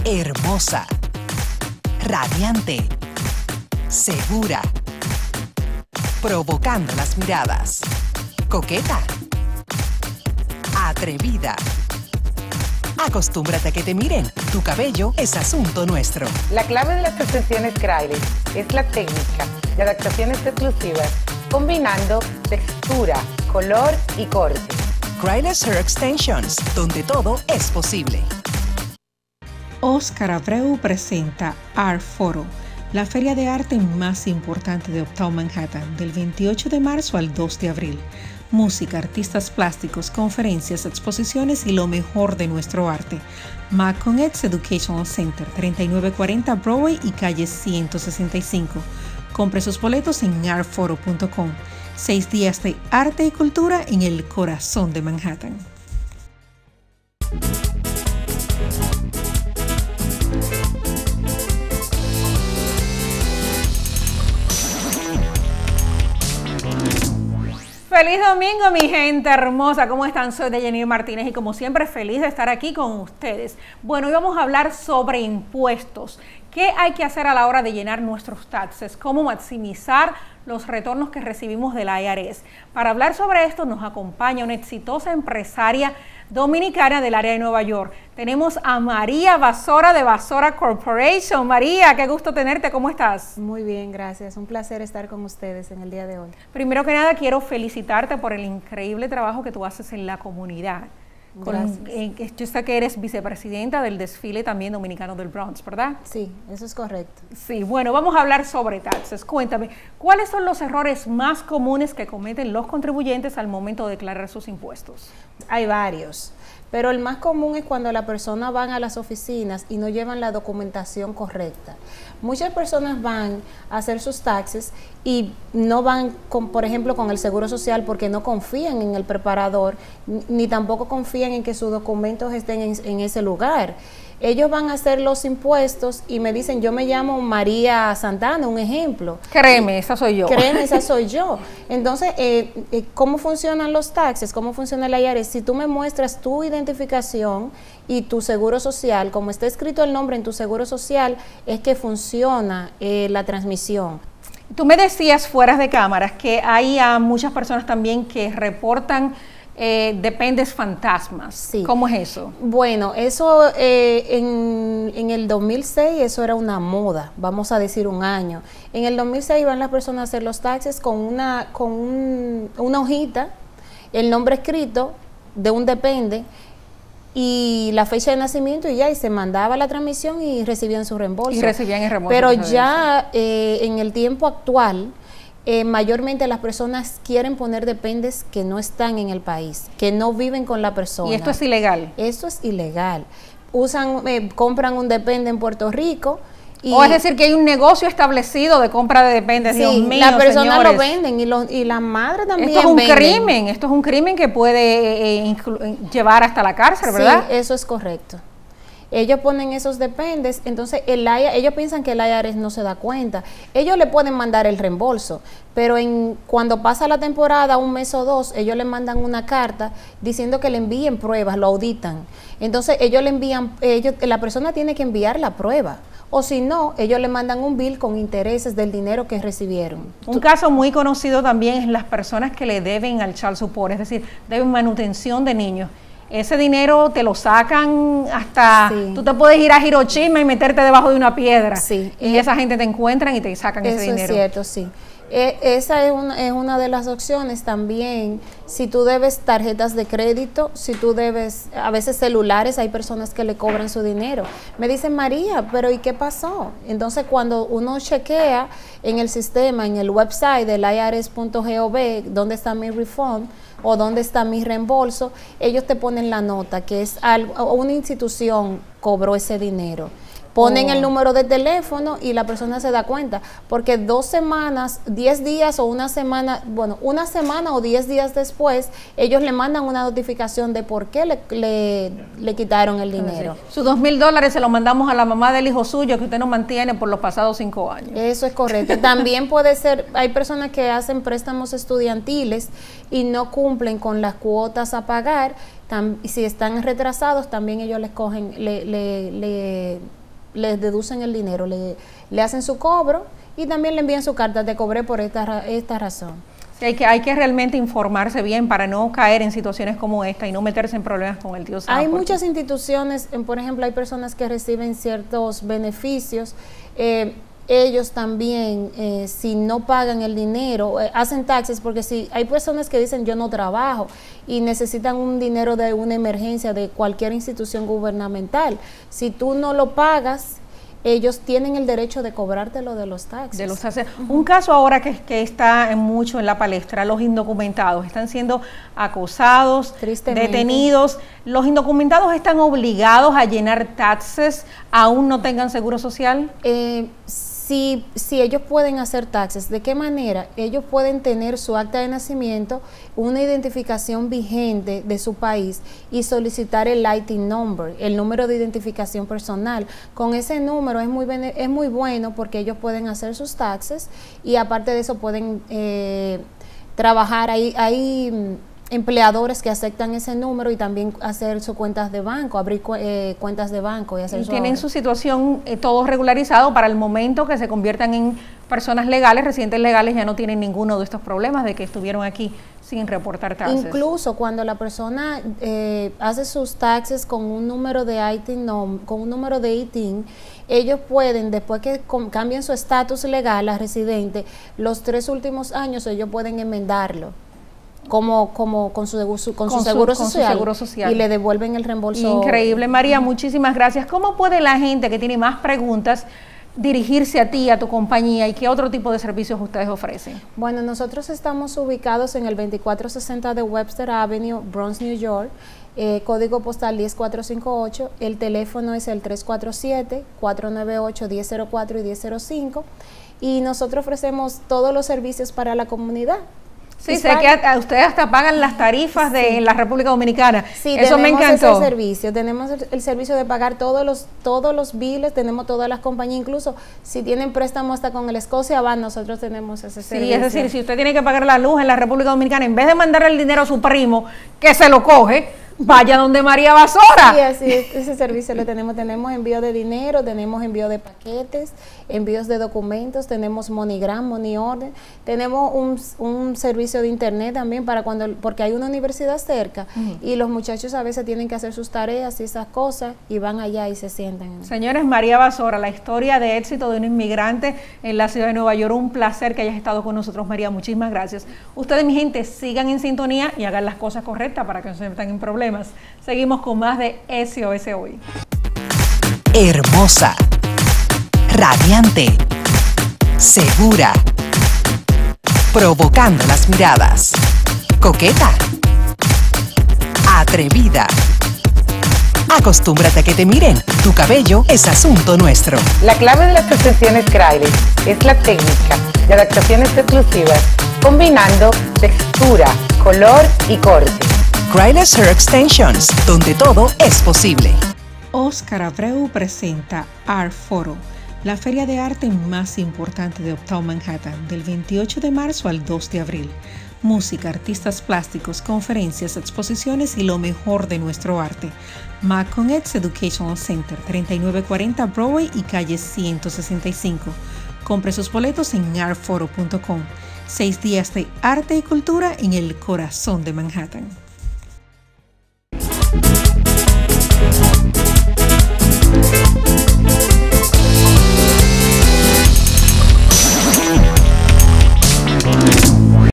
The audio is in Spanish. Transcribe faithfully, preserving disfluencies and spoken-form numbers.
hermosa, radiante, segura, provocando las miradas, coqueta, atrevida. Acostúmbrate a que te miren. Tu cabello es asunto nuestro. La clave de las extensiones Krailis es la técnica de adaptaciones exclusivas, combinando textura, color y corte. Krailis Hair Extensions, donde todo es posible. Oscar Abreu presenta Art Photo, la feria de arte más importante de Uptown Manhattan, del veintiocho de marzo al dos de abril. Música, artistas plásticos, conferencias, exposiciones y lo mejor de nuestro arte. Macon-Ex Educational Center, treinta y nueve cuarenta Broadway y calle ciento sesenta y cinco. Compre sus boletos en art photo punto com. Seis días de arte y cultura en el corazón de Manhattan. Feliz domingo, mi gente hermosa. ¿Cómo están? Soy Deyanir Martínez y como siempre feliz de estar aquí con ustedes. Bueno, hoy vamos a hablar sobre impuestos. ¿Qué hay que hacer a la hora de llenar nuestros taxes? ¿Cómo maximizar los retornos que recibimos del I R S? Para hablar sobre esto nos acompaña una exitosa empresaria dominicana del área de Nueva York. Tenemos a María Basora de Basora Corporation. María, qué gusto tenerte, ¿cómo estás? Muy bien, gracias. Un placer estar con ustedes en el día de hoy. Primero que nada, quiero felicitarte por el increíble trabajo que tú haces en la comunidad. Con, eh, yo sé que eres vicepresidenta del desfile también dominicano del Bronx, ¿verdad? Sí, eso es correcto. Sí, bueno, vamos a hablar sobre taxes. Cuéntame, ¿cuáles son los errores más comunes que cometen los contribuyentes al momento de declarar sus impuestos? Hay varios, pero el más común es cuando las personas van a las oficinas y no llevan la documentación correcta. Muchas personas van a hacer sus taxes y no van, con, por ejemplo, con el Seguro Social porque no confían en el preparador, ni tampoco confían en que sus documentos estén en, en ese lugar. Ellos van a hacer los impuestos y me dicen, yo me llamo María Santana, un ejemplo. Créeme, esa soy yo. Créeme, esa soy yo. Entonces, eh, eh, ¿cómo funcionan los taxes? ¿Cómo funciona el I R S? Si tú me muestras tu identificación y tu seguro social, como está escrito el nombre en tu seguro social, es que funciona eh, la transmisión. Tú me decías fuera de cámaras que hay a muchas personas también que reportan Eh, dependes fantasmas. Sí. ¿Cómo es eso? Bueno, eso eh, en, en el dos mil seis eso era una moda, vamos a decir un año. En el dos mil seis iban las personas a hacer los taxes con una, con un, una hojita, el nombre escrito de un depende y la fecha de nacimiento y ya, y se mandaba la transmisión y recibían su reembolso. Y recibían el reembolso. Pero ya eh, en el tiempo actual, Eh, mayormente las personas quieren poner dependes que no están en el país, que no viven con la persona. ¿Y esto es ilegal? Esto es ilegal. Usan, eh, compran un depende en Puerto Rico. Y o es decir, que hay un negocio establecido de compra de dependes. Sí, Dios mío, las personas señores. lo venden y, lo, y la madre también Esto es un venden. crimen, esto es un crimen que puede eh, llevar hasta la cárcel, ¿verdad? Sí, eso es correcto. Ellos ponen esos dependes, entonces el I R S, ellos piensan que el I R S no se da cuenta. Ellos le pueden mandar el reembolso, pero en, cuando pasa la temporada, un mes o dos, ellos le mandan una carta diciendo que le envíen pruebas, lo auditan. Entonces ellos le envían, ellos, la persona tiene que enviar la prueba. O si no, ellos le mandan un bill con intereses del dinero que recibieron. Un caso muy conocido también es las personas que le deben al child support, es decir, deben manutención de niños. Ese dinero te lo sacan hasta, sí. Tú te puedes ir a Hiroshima y meterte debajo de una piedra. Sí. Y esa gente te encuentran y te sacan ese dinero. Eso es cierto, sí. Eh, esa es una, es una de las opciones también. Si tú debes tarjetas de crédito, si tú debes, a veces celulares, hay personas que le cobran su dinero. Me dicen, María, pero ¿y qué pasó? Entonces cuando uno chequea en el sistema, en el website del I R S punto gov, dónde está mi refund o dónde está mi reembolso, ellos te ponen la nota que es algo, una institución cobró ese dinero. Ponen oh. el número de teléfono y la persona se da cuenta, porque dos semanas, diez días o una semana, bueno, una semana o diez días después, ellos le mandan una notificación de por qué le, le, le quitaron el dinero. Sí. Sus dos mil dólares se los mandamos a la mamá del hijo suyo que usted nos mantiene por los pasados cinco años. Eso es correcto. También puede ser, hay personas que hacen préstamos estudiantiles y no cumplen con las cuotas a pagar Tam, si están retrasados, también ellos les cogen, le, le, le, les deducen el dinero, le, le hacen su cobro y también le envían su carta, te cobré por esta, esta razón. Sí, hay que, hay que realmente informarse bien para no caer en situaciones como esta y no meterse en problemas con el tío Sam. Hay muchas instituciones, por ejemplo, hay personas que reciben ciertos beneficios, eh, ellos también, eh, si no pagan el dinero, eh, hacen taxes, porque si hay personas que dicen yo no trabajo y necesitan un dinero de una emergencia de cualquier institución gubernamental, si tú no lo pagas, ellos tienen el derecho de cobrártelo de los taxes. De los taxes. Uh-huh. Un caso ahora que, que está en mucho en la palestra, los indocumentados están siendo acosados, detenidos. ¿Los indocumentados están obligados a llenar taxes aún no tengan seguro social? Eh, Si, si ellos pueden hacer taxes, ¿de qué manera? Ellos pueden tener su acta de nacimiento, una identificación vigente de su país y solicitar el I T number, el número de identificación personal. Con ese número es muy, es muy bueno porque ellos pueden hacer sus taxes y aparte de eso pueden eh, trabajar ahí. Hay empleadores que aceptan ese número y también hacer sus cuentas de banco, abrir eh, cuentas de banco y hacer y su tienen ahorro. Su situación eh, todo regularizado para el momento que se conviertan en personas legales, residentes legales, ya no tienen ninguno de estos problemas de que estuvieron aquí sin reportar taxes. Incluso cuando la persona eh, hace sus taxes con un número de I T I N, con un número de I T I N, ellos pueden, después que cambien su estatus legal a residente, los tres últimos años ellos pueden enmendarlo. Como, como con su, con con su, su, seguro con social, su seguro social y le devuelven el reembolso. Increíble. María, muchísimas gracias. ¿Cómo puede la gente que tiene más preguntas dirigirse a ti, a tu compañía, y qué otro tipo de servicios ustedes ofrecen? Bueno, nosotros estamos ubicados en el veinticuatro sesenta de Webster Avenue, Bronx, New York, eh, código postal diez cuatro cinco ocho, el teléfono es el tres cuatro siete, cuatro nueve ocho, uno cero cuatro y uno cero cinco, y nosotros ofrecemos todos los servicios para la comunidad. Sí, sé que a, a ustedes hasta pagan las tarifas de sí. en la República Dominicana. Sí, eso me encantó. Ese servicio, tenemos el, el servicio de pagar todos los todos los biles, tenemos todas las compañías, incluso si tienen préstamo hasta con el Scotiabank, nosotros tenemos ese sí, servicio. Sí, es decir, si usted tiene que pagar la luz en la República Dominicana, en vez de mandarle el dinero a su primo, que se lo coge, vaya donde María Basora. Sí, así es, ese servicio lo tenemos. Tenemos envío de dinero, tenemos envío de paquetes, envíos de documentos, tenemos MoneyGram, Money Order, tenemos un, un servicio de internet también para cuando, porque hay una universidad cerca uh-huh. y los muchachos a veces tienen que hacer sus tareas y esas cosas y van allá y se sientan. Señores, María Basora, la historia de éxito de un inmigrante en la ciudad de Nueva York. Un placer que hayas estado con nosotros, María. Muchísimas gracias. Ustedes, mi gente, sigan en sintonía y hagan las cosas correctas para que no se metan en problemas. Seguimos con más de S O S Hoy. Hermosa, radiante, segura, provocando las miradas, coqueta, atrevida. Acostúmbrate a que te miren. Tu cabello es asunto nuestro. La clave de las extensiones Krailey es la técnica de adaptaciones exclusivas, combinando textura, color y corte. Krailey's Hair Extensions, donde todo es posible. Oscar Abreu presenta Art Photo, la feria de arte más importante de Uptown Manhattan, del veintiocho de marzo al dos de abril. Música, artistas plásticos, conferencias, exposiciones y lo mejor de nuestro arte. Macon-Eds Educational Center, treinta y nueve cuarenta Broadway y calle ciento sesenta y cinco. Compre sus boletos en art photo punto com. Seis días de arte y cultura en el corazón de Manhattan.